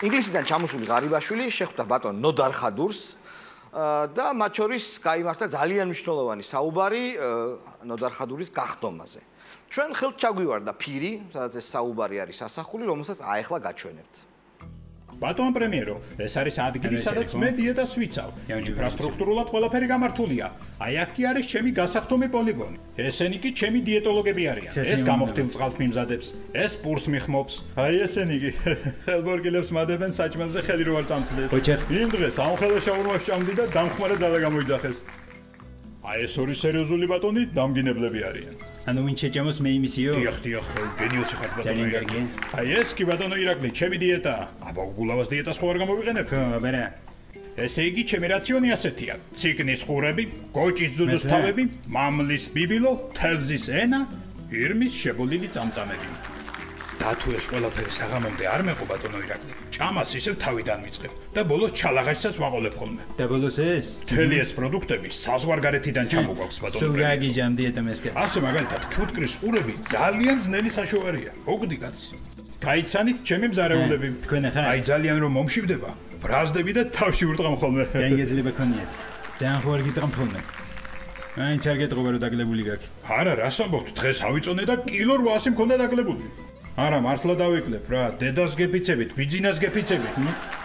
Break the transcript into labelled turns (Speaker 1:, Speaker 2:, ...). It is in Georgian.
Speaker 1: ინგლისიდან ჩამოსული ღარიბაშვილი შეხვდა ბატონ ნოდარ ხადურს და მათ შორის გაიმართა ძალიან მნიშვნელოვანი საუბარი ნოდარ ხადურის გახდომაზე. ჩვენ ხელთ ჩაგვივარდა ფირი, სადაც ეს საუბარი არის ასახული, რომელსაც აეხლა გაჩვენებთ.
Speaker 2: ბატონ პრემიერო, ეს არის ადგილი, სადაც მე დიეტას ვიცავ. ინფრასტრუქტურულად ყველაფერი გამართულია. აი აქ კი არის ჩემი გასახდომი პოლიგონი. ესენი კი ჩემი დიეტოლოგები არიან. ეს გამოხდილ წყალს მიმზადებს, ეს პურს მიხმობს. აი ესენი კი ხელბორგილებს მადებენ საჭმელზე ხელი რო არ წამწლეს. იმ დღეს ამ ხელშაურმა სჭამდი და დამხმარე ძალა გამოიძახეს. აი ეს ორი სერიოზული ბატონი დამგინებლები არიან.
Speaker 3: ანუ ვინ შეჭამოს მე იმისიო?
Speaker 2: დიახ, გენიოსი ხარ ბატონო. აი ეს კი ბატონო ირაკლი, ჩემი დიეტაა. აბა გულავას დიეტას ხო არ გამოვიყენებ?
Speaker 3: ბერა.
Speaker 2: ესე იგი, ჩემი რაციონი ასეთია: ციკნის ხურები, გოჭის ძუძუს თავები, მამლის ბიბილო, თევზის ენა, ირმის შებოლილი წამწამები. და თუ ეს ყველაფერი საღამომდე არ მეყო ბატონო ირაკლი, ჭამას ისევ თავიდან ვიწყებ და ბოლოს ჩალაღაშსაც ვაყოლებ ხოლმე.
Speaker 3: და ბოლოს ეს?
Speaker 2: მთელი ეს პროდუქტები საზღვარგარეთიდან ჩამოგვაქვს ბატონო.
Speaker 3: სულ გაგიჟამ დიეტა მესკაც.
Speaker 2: ასე მაგალითად, ფუტკრის ხურები ძალიან ძნელი საშუალოა. მოგდი კაცი. გაიცანით ჩემი მზარეულები.
Speaker 3: თქვენ ახლა?
Speaker 2: აი ძალიან რომ მომშივდება, ბრაზდები და თავში ვურტყამ ხოლმე.
Speaker 3: გაიგეძლება ქონიათ. ძალიან ხო არ გიტყამ ხოლმე. აინც არ გეტყობა რომ დაგლებული გაქვს.
Speaker 2: არა, რას ამბობთ? დღეს ავიწონე და კილო 800 მქონდა დაგლებული. არა, მართლა დავიკლებ რა, დედას გეფიცებით, ბიძინას გეფიცებით.